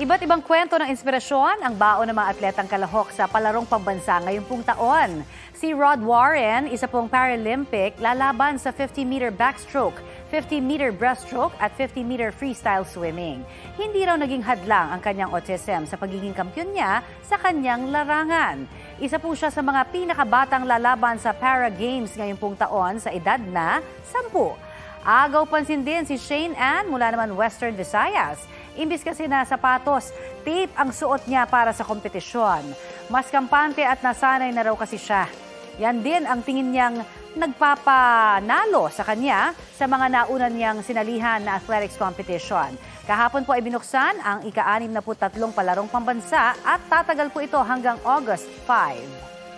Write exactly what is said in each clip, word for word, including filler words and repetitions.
Iba't ibang kwento ng inspirasyon ang baon ng mga atletang kalahok sa palarong pambansa ngayong pong taon. Si Rod Warren, isa pong Paralympic, lalaban sa fifty meter backstroke, fifty meter breaststroke at fifty meter freestyle swimming. Hindi raw naging hadlang ang kanyang autism sa pagiging kampiyon niya sa kanyang larangan. Isa po siya sa mga pinakabatang lalaban sa Para Games ngayong pong taon sa edad na sampu. Agaw pansin din si Shane Ann mula naman Western Visayas. Imbis kasi na sapatos, tape ang suot niya para sa kompetisyon. Mas kampante at nasanay na raw kasi siya. Yan din ang tingin niyang nagpapanalo sa kanya sa mga nauna niyang sinalihan na athletics competition. Kahapon po ay binuksan ang ika-anim na tatlong palarong pambansa at tatagal po ito hanggang August fifth.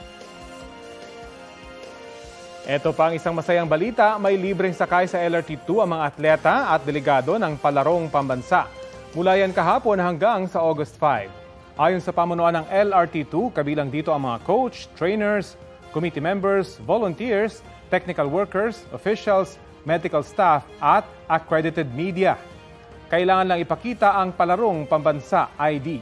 Ito pa ang isang masayang balita, may libreng sakay sa L R T two ang mga atleta at delegado ng palarong pambansa. Mula yan kahapon hanggang sa August fifth. Ayon sa pamunuan ng L R T two, kabilang dito ang mga coach, trainers, committee members, volunteers, technical workers, officials, medical staff at accredited media. Kailangan lang ipakita ang palarong pambansa I D.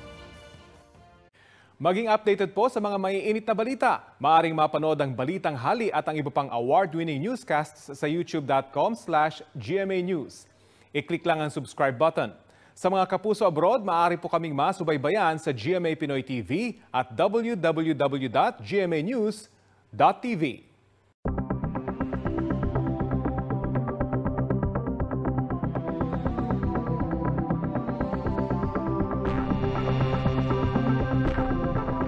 Maging updated po sa mga maiinit na balita. Maaring mapanood ang Balitang Hali at ang iba pang award-winning newscasts sa youtube dot com slash G M A News. I-click lang ang subscribe button. Sa mga kapuso abroad, maaari po kaming masubaybayan sa G M A Pinoy T V at w w w dot g m a news dot t v.